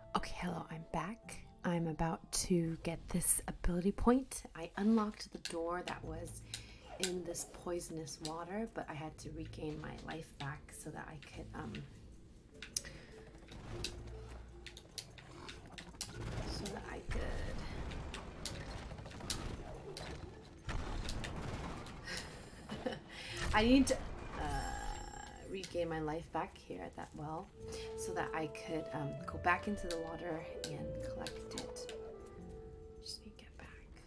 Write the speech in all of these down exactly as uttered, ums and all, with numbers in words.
Okay, hello, I'm back. I'm about to get this ability point. I unlocked the door that was in this poisonous water, but I had to regain my life back so that I could, um, so that I could, I need to uh, regain my life back here at that well so that I could um, go back into the water and collect it. Just need to get back.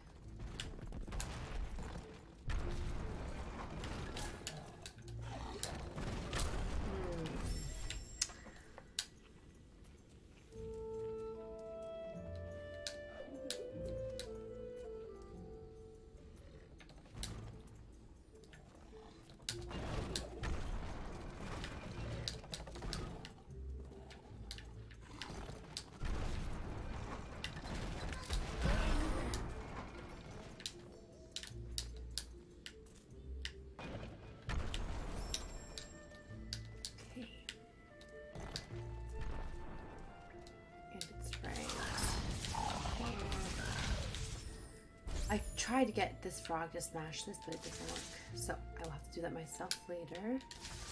I tried to get this frog to smash this, but it doesn't work. So I will have to do that myself later.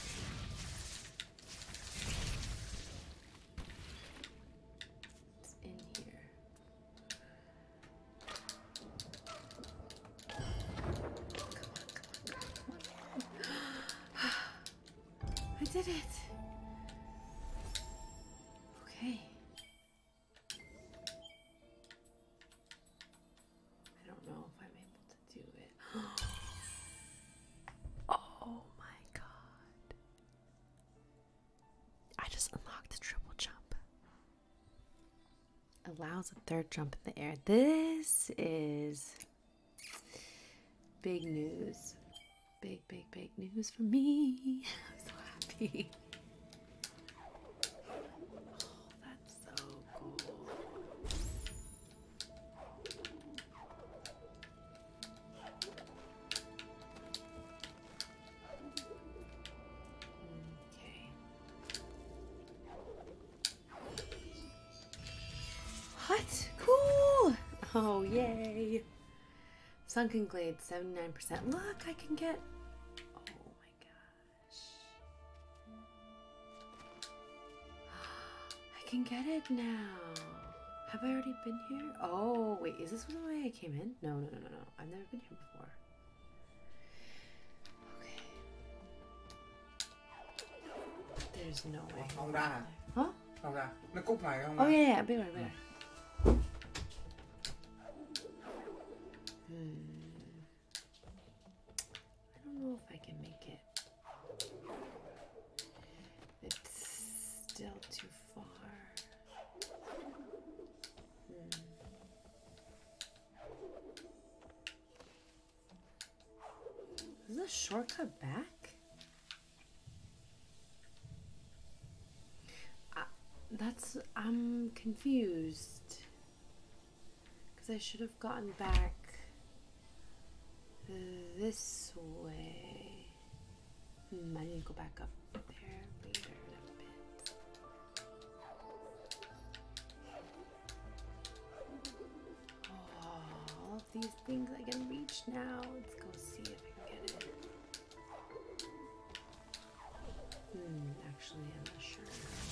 It's in here. Come on, come on, come on. I did it. Okay. Oh my god. I just unlocked the triple jump. Allows a third jump in the air. This is big news. Big, big, big news for me. I'm so happy. Oh, that's so cool. What? Cool! Oh, yay. Sunken Glade, seventy-nine percent. Look, I can get... Oh my gosh. I can get it now. Have I already been here? Oh, wait, is this the way I came in? No, no, no, no, no. I've never been here before. Okay. There's no way. Không ra hả? Huh? Không ra. Nó cúp này không? Oh, yeah, yeah. Be right, be right. Hmm. I don't know if I can make it. It's still too far. Hmm. Is this a shortcut back? Uh, that's... I'm confused. Because I should have gotten back this way. Hmm, I need to go back up there later in a bit. Oh, all of these things I can reach now. Let's go see if I can get it. Hmm, actually, I'm not sure.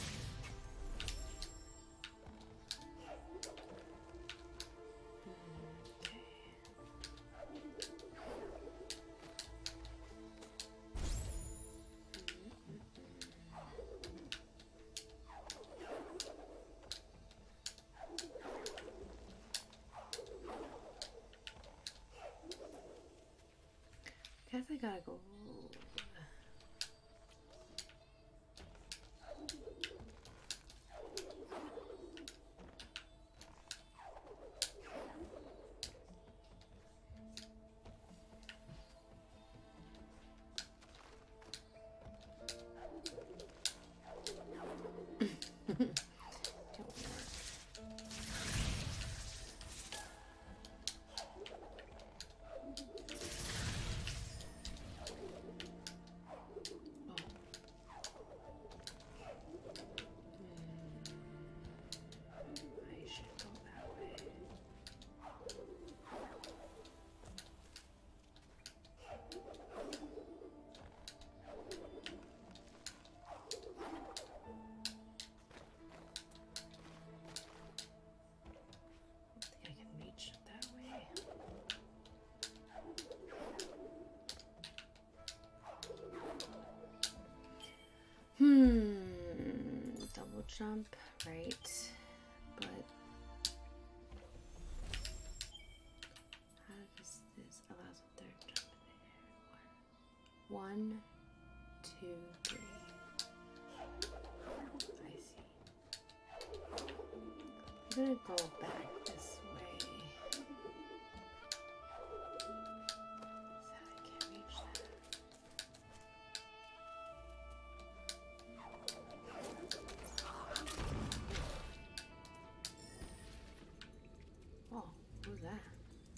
I guess I gotta go. jump, right? But how does this allows a third jump there? One, one, two, three. I see. I'm gonna go back this way. Sad I can't reach that. Oh, what was that?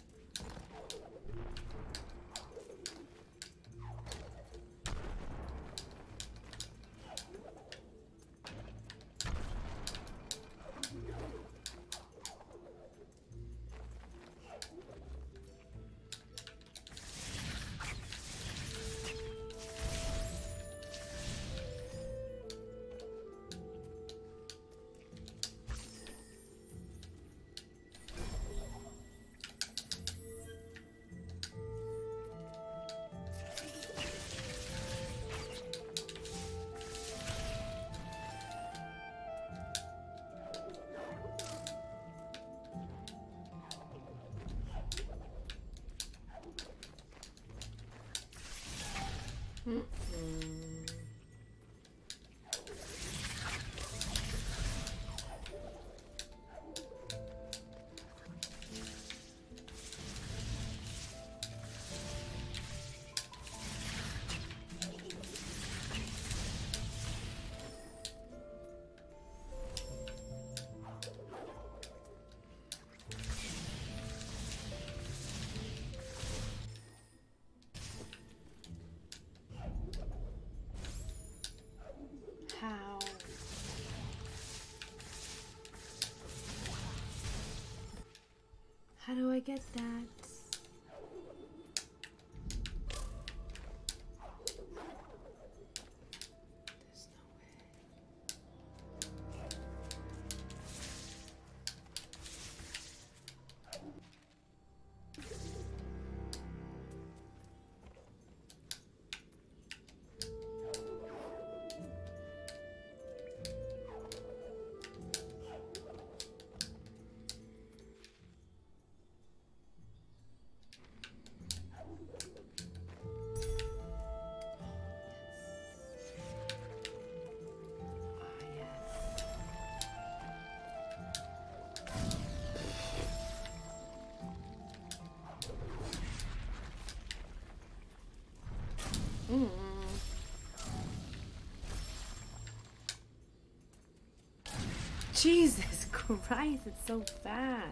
Mm-mm. How? How do I get that? There's no way. Mm. Jesus Christ, it's so fast.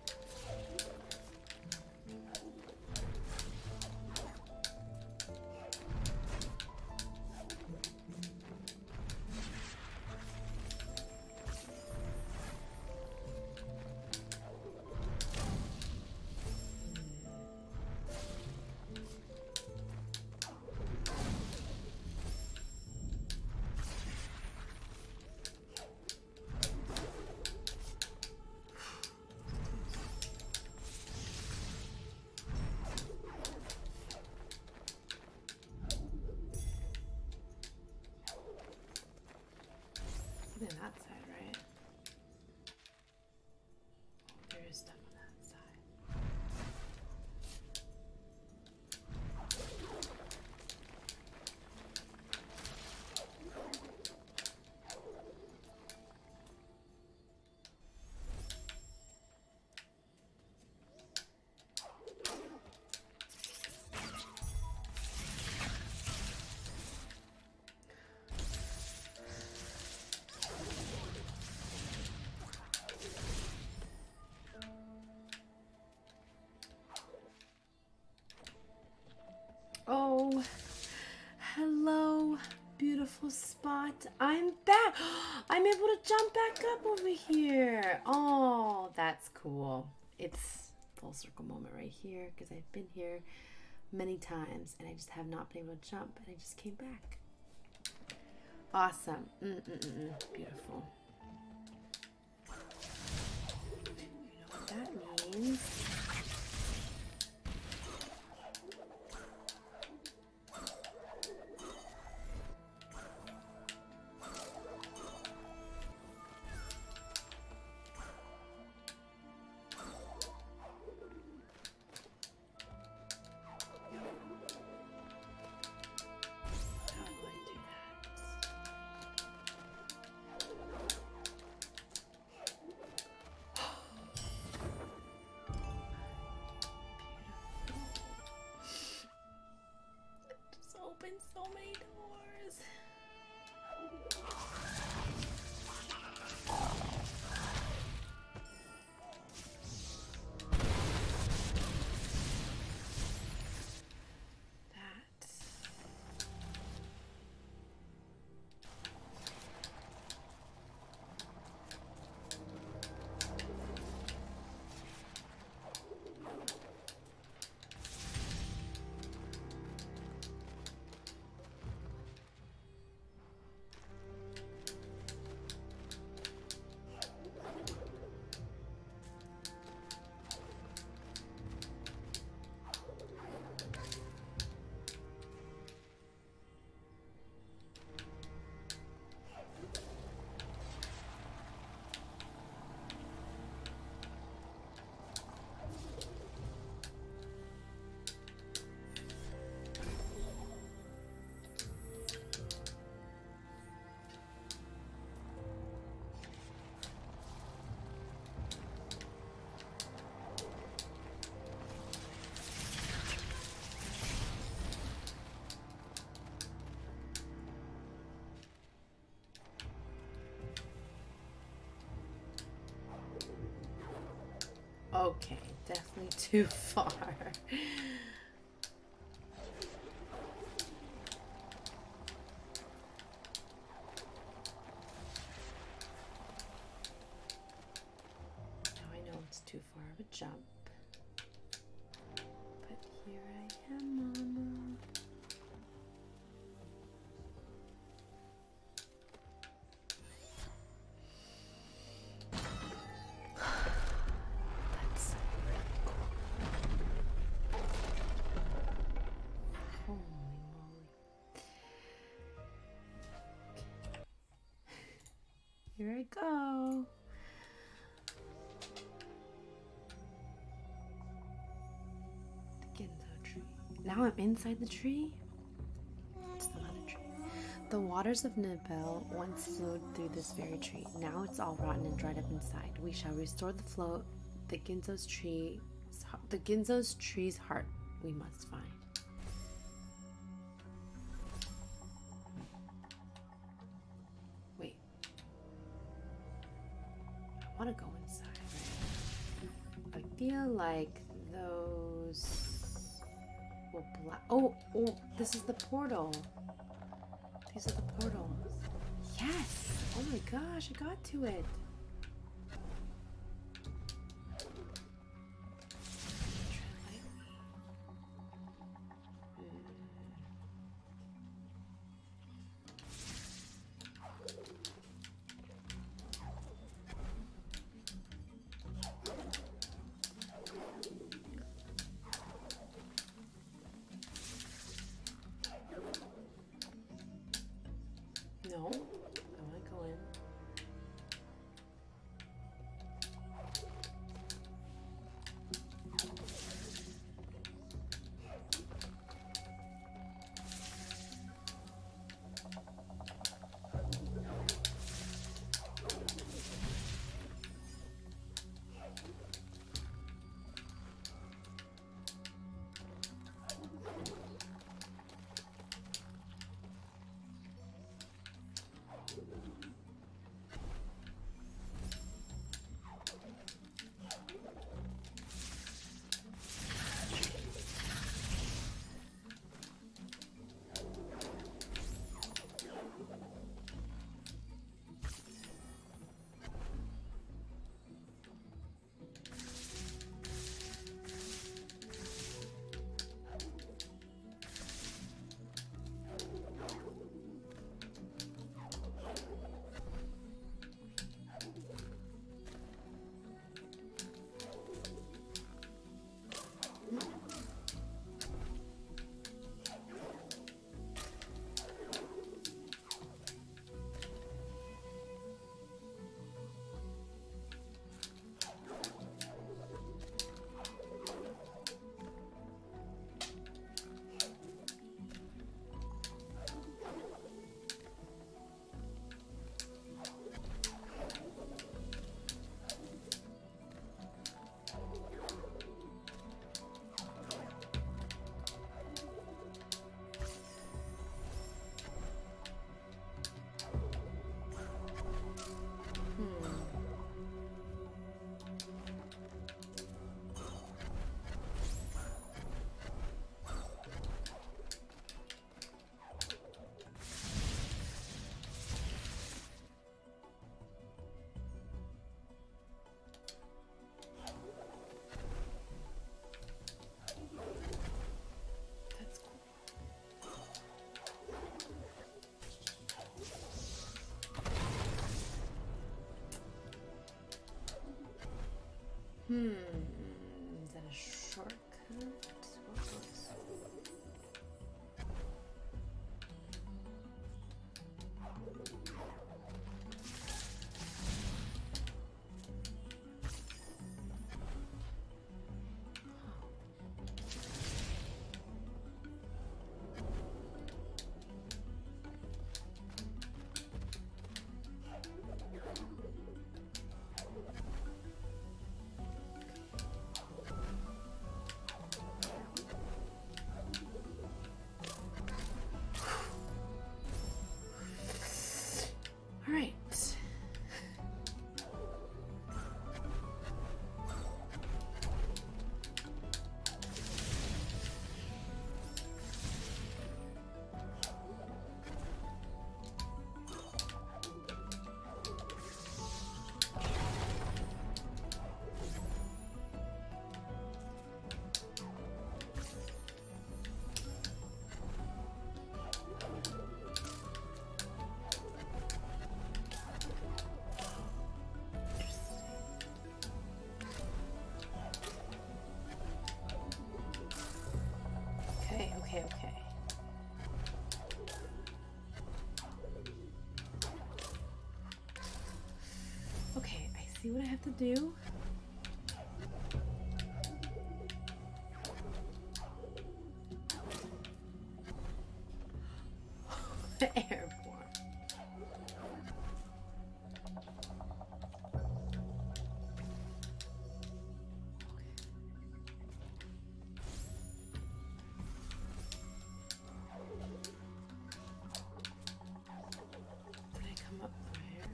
Look at that side, right? Oh, there is stuff on that side. Oh, hello, beautiful spot. I'm back. I'm able to jump back up over here. Oh, that's cool. It's full circle moment right here because I've been here many times and I just have not been able to jump and I just came back. Awesome. Mm-mm-mm-mm. Beautiful. You know what that means? Okay, definitely too far. Now I know it's too far of a jump. But here I am, Mama. Here I go. The Ginzo tree. Now I'm inside the tree. It's the mother tree. The waters of Nibel once flowed through this very tree. Now it's all rotten and dried up inside. We shall restore the flow. The Ginzo's tree. The Ginzo's tree's heart we must find. I want to go inside, right? I feel like those will black. Oh, oh, this is the portal. These are the portals. Yes! Oh my gosh, I got to it. No, I want to go in. Hmm. Is that a shortcut? What was... see what I have to do? Airborne. Did I come up higher?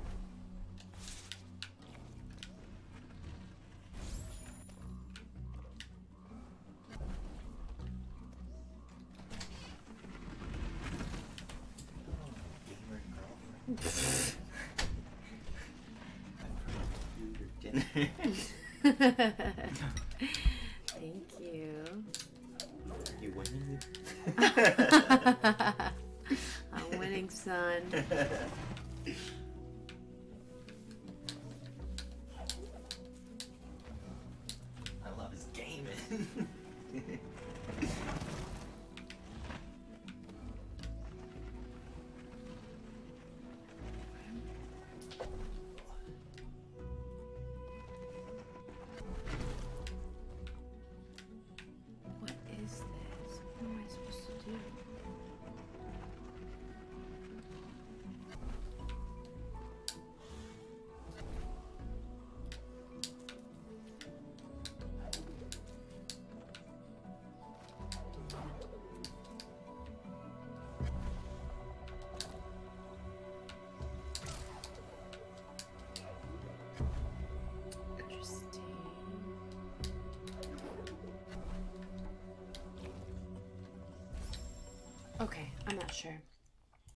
Thank you. You winning? I'm winning, son. I love his gaming. What is this? What am I supposed to do? Interesting. Okay, I'm not sure.